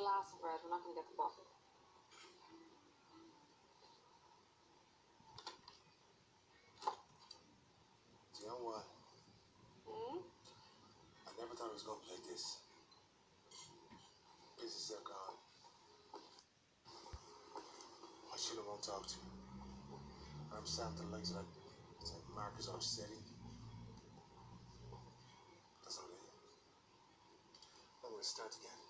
glass of red. We're not going to get the bottle. You know what? Hmm? I never thought it was gonna be like this. Business are gone. I should have won't talk to you. I'm sounding the legs like Marcus Arcetti. That's all it is. I'm gonna start again.